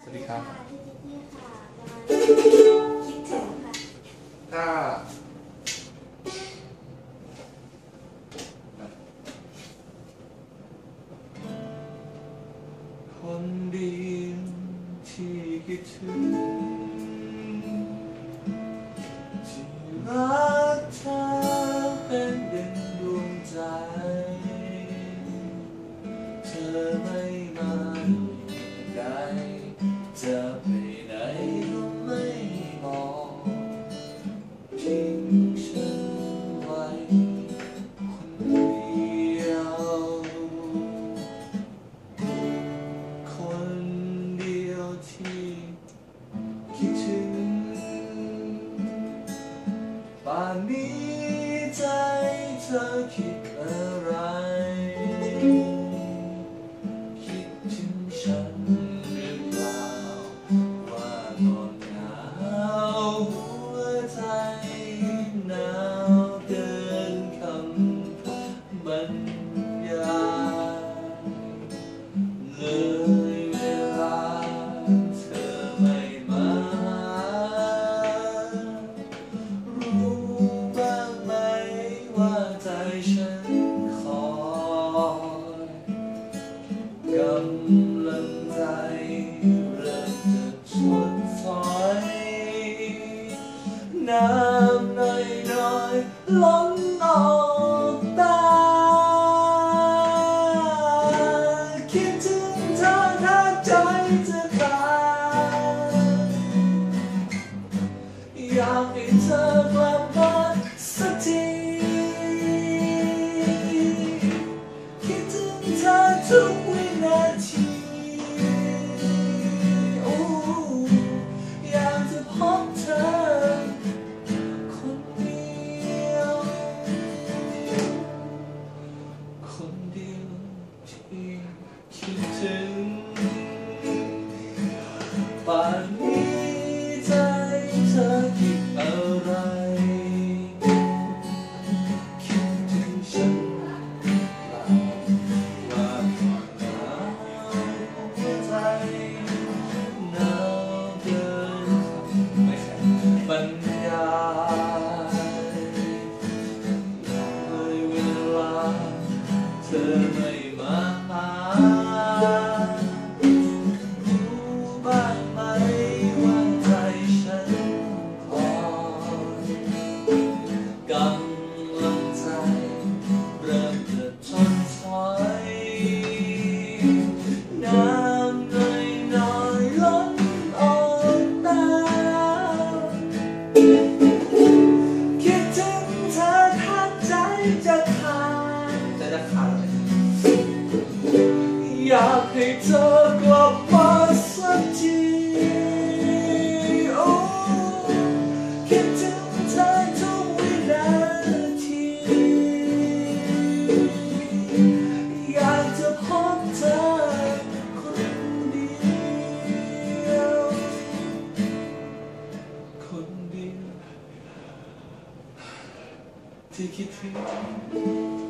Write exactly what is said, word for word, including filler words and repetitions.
วัสดีครับพี่จิ๊กกี้ค่ะคิดถึงค่ะถ้าคนเดียวที่คิดถึงที่รักเธอเป็นดังดวงใจเธอไม่มาได้จะไปไหนก็ไม่บอกทิ้งฉันไว้คนเดียวคนเดียวที่คิดถึงป่านนี้ใจเธอคิดอะไรคิดถึงฉันหรือเปล่าว่าตอนหนาวหัวใจหนาวเกินคำบรรยายเลยเวลาเธอไม่มารู้บ้างไหมว่าใจฉันคอยกำลังใจเริ่มจะชวนถอยน้ำน้อยน้อยล้นออกตาคิดถึงเธอถ้าใจจะขาดอยากให้เธอกลับมาสักทีคิดถึงเธอทุกวินาทีโอ้อยากจะพบเธอคนเดียวคนเดียวที่คิดถึงป่านนี้ใจเธอคิดอะไรคิดถึงฉันเปล่าว่าความหนาวหัวใจหนาวเกินคำไม่ใช่บรรยายเลยเวลาเธอไม่มาหารู้บ้างไหมว่าใจฉันคอยกำลังใจเริ่มจะทนถอยน้ำน้อยน้อยล้นออกตาคิดถึงเธอถ้าใจจะขาดใจจะขาดอยากให้เธอกลับมาสักทีโอ้คิดถึงเธอทุกวินาทีอยากจะพบเธอคนเดียวคนเดียวที่คิดถึง